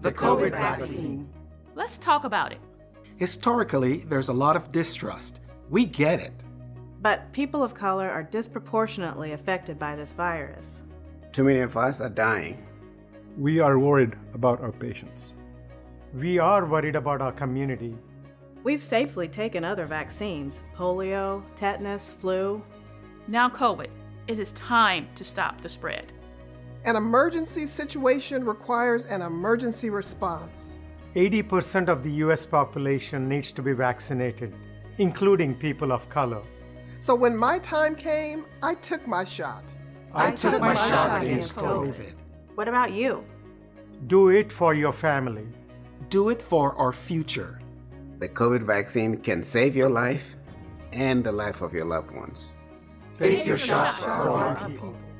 the COVID vaccine. Let's talk about it. Historically, there's a lot of distrust. We get it. But people of color are disproportionately affected by this virus. Too many of us are dying. We are worried about our patients. We are worried about our community. We've safely taken other vaccines, polio, tetanus, flu. Now COVID. It is time to stop the spread. An emergency situation requires an emergency response. 80% of the US population needs to be vaccinated, including people of color. So when my time came, I took my shot. I took my shot against COVID. What about you? Do it for your family. Do it for our future. The COVID vaccine can save your life and the life of your loved ones. Take your shot for our our people.